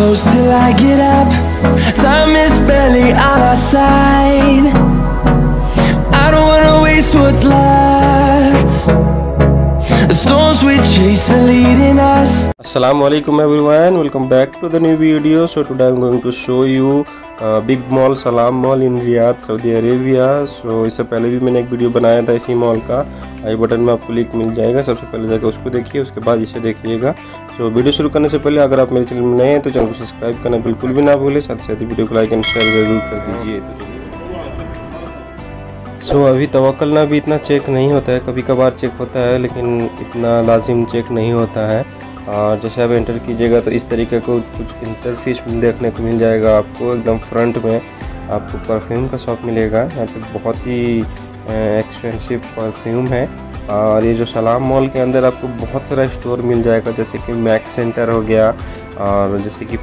close till I get up. Time is barely on our side. I don't wanna waste what's left. The storms we chase are leading us. Assalamu alaikum everyone, welcome back to the new video. So today I'm going to show you big mall Salaam mall in Riyadh Saudi Arabia. So इससे पहले भी मैंने एक video बनाया था इसी mall का, आई button में आपको लिंक मिल जाएगा। सबसे पहले जाकर उसको देखिए, उसके बाद इसे देखिएगा। सो वीडियो शुरू करने से पहले अगर आप मेरे चैनल में नए हैं तो चैनल को सब्सक्राइब करना बिल्कुल भी ना भूलें, साथ ही साथ वीडियो को लाइक एंड शेयर जरूर कर दीजिए। तो अभी तवक्कल ना भी इतना चेक नहीं होता है, कभी कभार चेक होता है लेकिन इतना लाजिम चेक नहीं होता है। और जैसे आप एंटर कीजिएगा तो इस तरीके को कुछ इंटरफेस देखने को मिल जाएगा आपको। एकदम फ्रंट में आपको परफ्यूम का शॉप मिलेगा, यहाँ पे बहुत ही एक्सपेंसिव परफ्यूम है। और ये जो सलाम मॉल के अंदर आपको बहुत सारा स्टोर मिल जाएगा, जैसे कि मैक्स सेंटर हो गया, और जैसे कि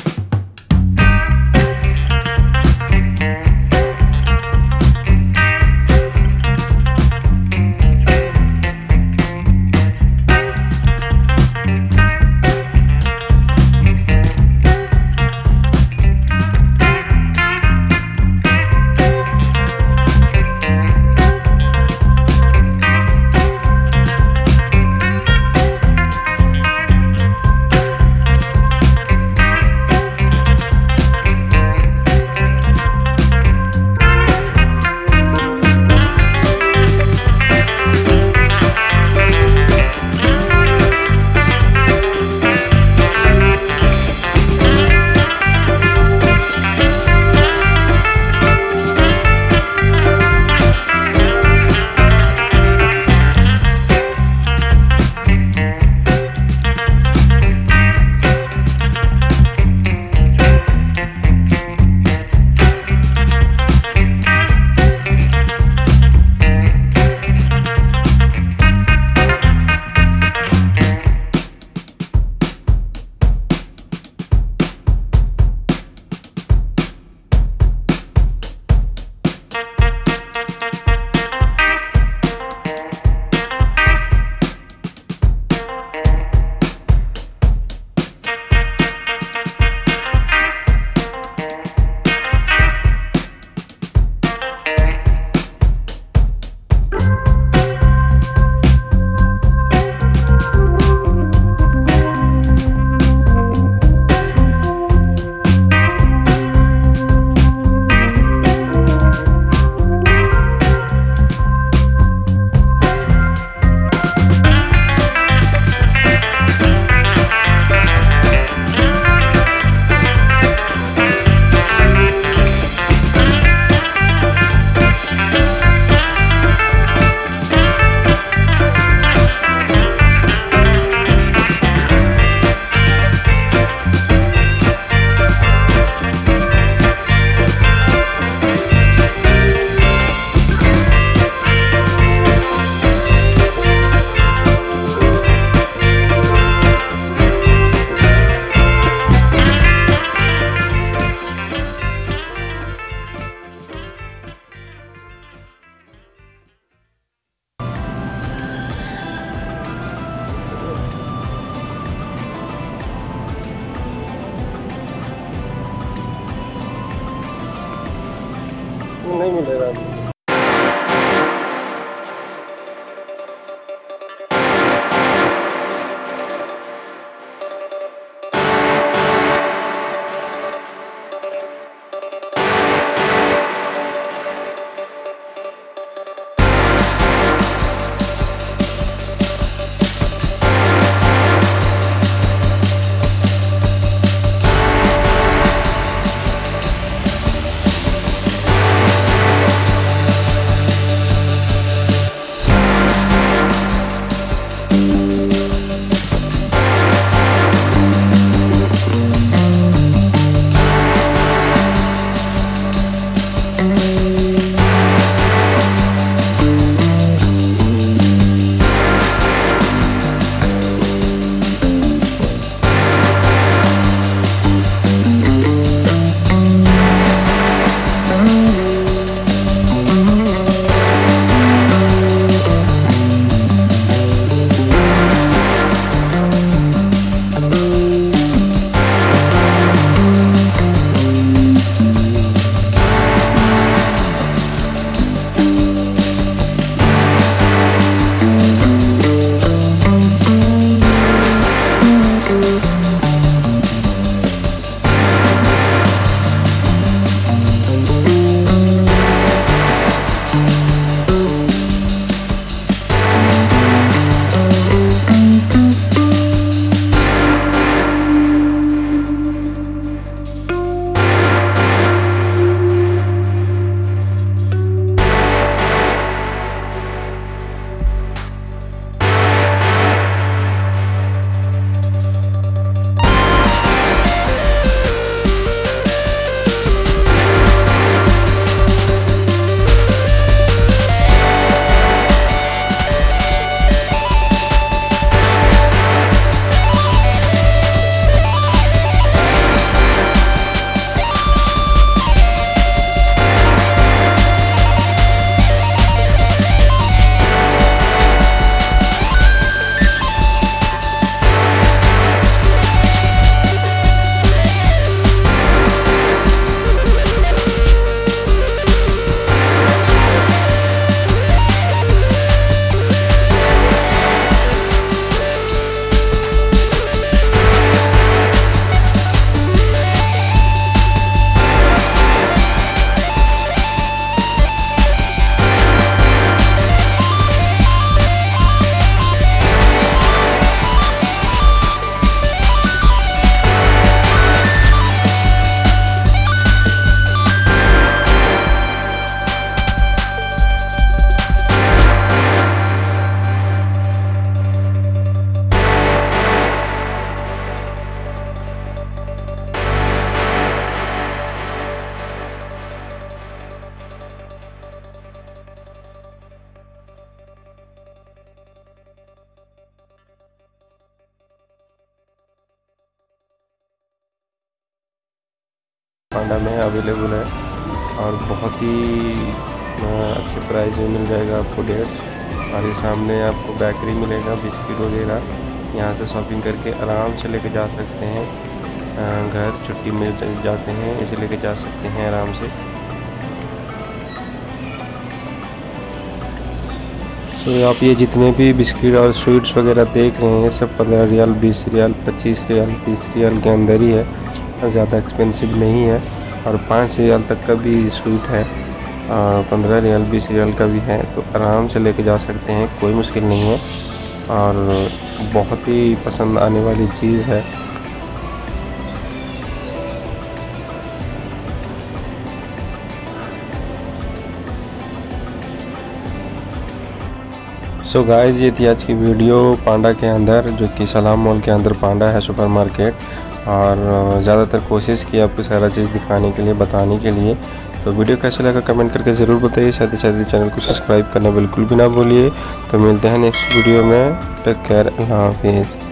नहीं मिलेगा। पांडा में अवेलेबल है और बहुत ही अच्छे प्राइस में मिल जाएगा आपको डेट्स। और ये सामने आपको बेकरी मिलेगा, बिस्किट वगैरह, यहाँ से शॉपिंग करके आराम से लेके जा सकते हैं घर। छुट्टी में जाते हैं इसे लेके जा सकते हैं आराम से। तो आप ये जितने भी बिस्किट और स्वीट्स वगैरह देख रहे हैं सब 15 रियाल, 20 रियाल, 25 रियाल, 30 रियाल के अंदर ही है, ज़्यादा एक्सपेंसिव नहीं है। और 5 रियाल तक का भी स्वीट है, 15 रियाल, 20 रियाल का भी है। तो आराम से लेके जा सकते हैं, कोई मुश्किल नहीं है और बहुत ही पसंद आने वाली चीज़ है। सो गाइस, ये थी आज की वीडियो पांडा के अंदर, जो कि सलाम मॉल के अंदर पांडा है सुपरमार्केट। और ज़्यादातर कोशिश की आपको सारा चीज़ दिखाने के लिए, बताने के लिए। तो वीडियो कैसा लगा कमेंट करके ज़रूर बताइए। साथ ही चैनल को सब्सक्राइब करना बिल्कुल भी ना भूलिए। तो मिलते हैं नेक्स्ट वीडियो में। टेक केयर, अल्लाह हाफिज़।